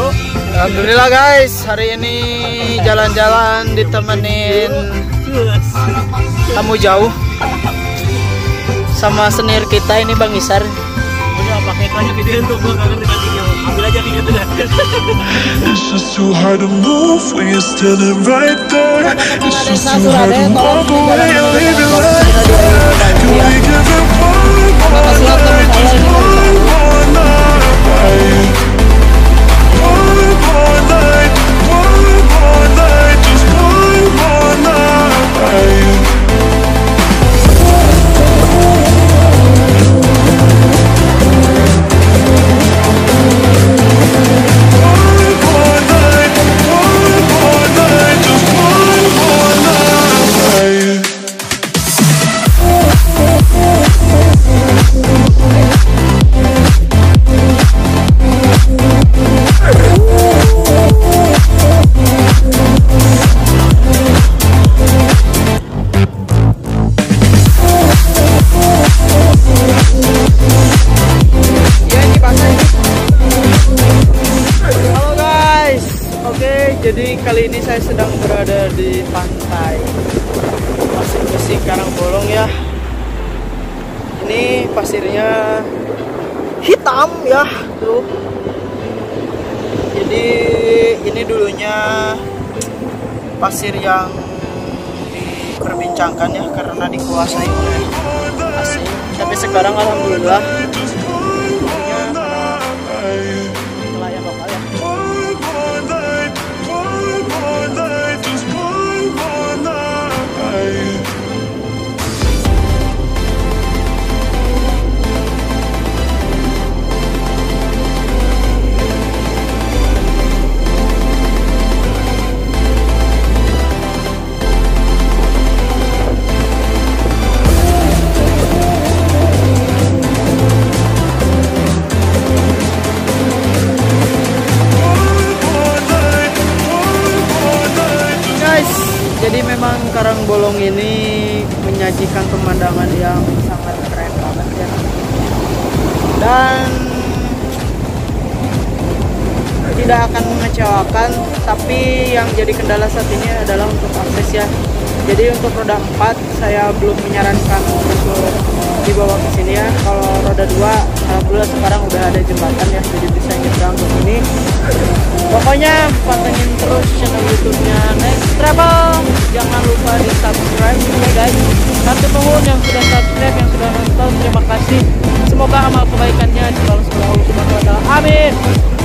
Alhamdulillah guys, hari ini jalan-jalan ditemenin tamu jauh sama senior kita ini Bang Isar. Udah pakai tanya video tuh, gua nggak ngerti video. Ambil aja video tuh. It's just too hard to move when you're standing right there. It's just too hard to walk away and leave it like that. Can we give it one more night, just one more night? One more night, one more night, just one more night. Jadi kali ini saya sedang berada di pantai Pasir Besi Karangbolong ya. Ini pasirnya hitam ya tuh. Jadi ini dulunya pasir yang diperbincangkan ya karena dikuasai oleh asing. Tapi sekarang alhamdulillah nelayan lokal ya. Jadi memang Karangbolong ini menyajikan pemandangan yang sangat keren banget ya. Dan tidak akan mengecewakan, tapi yang jadi kendala saat ini adalah untuk akses ya. Jadi untuk roda 4 saya belum menyarankan untuk dibawa ke sini ya. Kalau roda 2 alhamdulillah sekarang udah ada jembatan ya, jadi bisa nyebrang ke sini. Pokoknya pantengin terus channel YouTube-nya Next Travel. Jangan lupa di subscribe ya guys. Satu nuhun yang sudah subscribe, yang sudah nonton, terima kasih. Semoga amal kebaikannya selalu Allah Subhanahu wa taala. Amin.